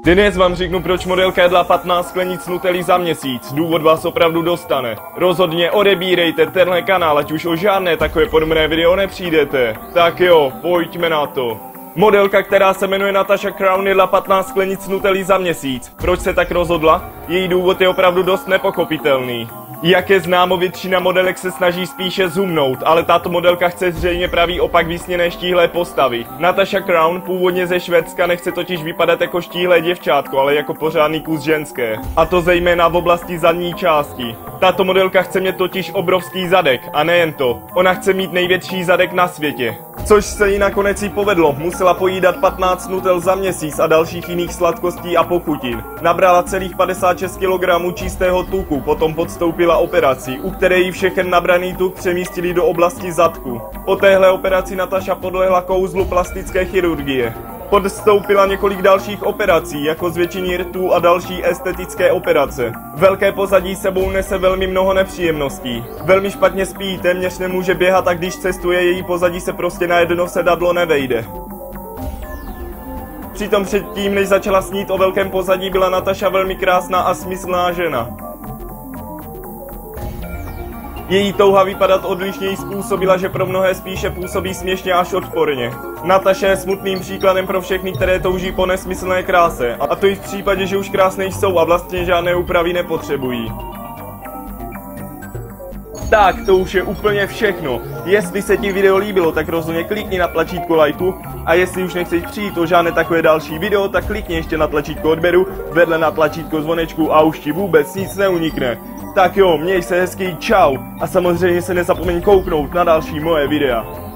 Dnes vám řeknu, proč modelka jedla 15 sklenic Nutelly za měsíc. Důvod vás opravdu dostane. Rozhodně odebírejte tenhle kanál, ať už o žádné takové podobné video nepřijdete. Tak jo, pojďme na to. Modelka, která se jmenuje Natasha Crown, jedla 15 sklenic Nutelly za měsíc. Proč se tak rozhodla? Její důvod je opravdu dost nepochopitelný. Jak je známo, většina modelek se snaží spíše zoomnout, ale tato modelka chce zřejmě pravý opak vysněné štíhlé postavy. Natasha Crown, původně ze Švédska, nechce totiž vypadat jako štíhlé děvčátko, ale jako pořádný kus ženské. A to zejména v oblasti zadní části. Tato modelka chce mít totiž obrovský zadek, a nejen to, ona chce mít největší zadek na světě. Což se jí nakonec i povedlo, musela pojídat 15 Nutel za měsíc a dalších jiných sladkostí a pochutin. Nabrala celých 56 kg čistého tuku, potom podstoupila operaci, u které jí všechen nabraný tuk přemístili do oblasti zadku. Po téhle operaci Natasha podlehla kouzlu plastické chirurgie. Podstoupila několik dalších operací, jako zvětšení rtů a další estetické operace. Velké pozadí sebou nese velmi mnoho nepříjemností. Velmi špatně spí, téměř nemůže běhat a když cestuje, její pozadí se prostě na jedno sedadlo nevejde. Přitom předtím, než začala snít o velkém pozadí, byla Natasha velmi krásná a smyslná žena. Její touha vypadat odlišněji způsobila, že pro mnohé spíše působí směšně až odporně. Natasha je smutným příkladem pro všechny, které touží po nesmyslné kráse. A to i v případě, že už krásné jsou a vlastně žádné úpravy nepotřebují. Tak, to už je úplně všechno. Jestli se ti video líbilo, tak rozhodně klikni na tlačítko lajku. A jestli už nechceš přijít o žádné takové další video, tak klikni ještě na tlačítko odběru, vedle na tlačítko zvonečku a už ti vůbec nic neunikne. Tak jo, měj se hezky, čau a samozřejmě se nezapomeň kouknout na další moje videa.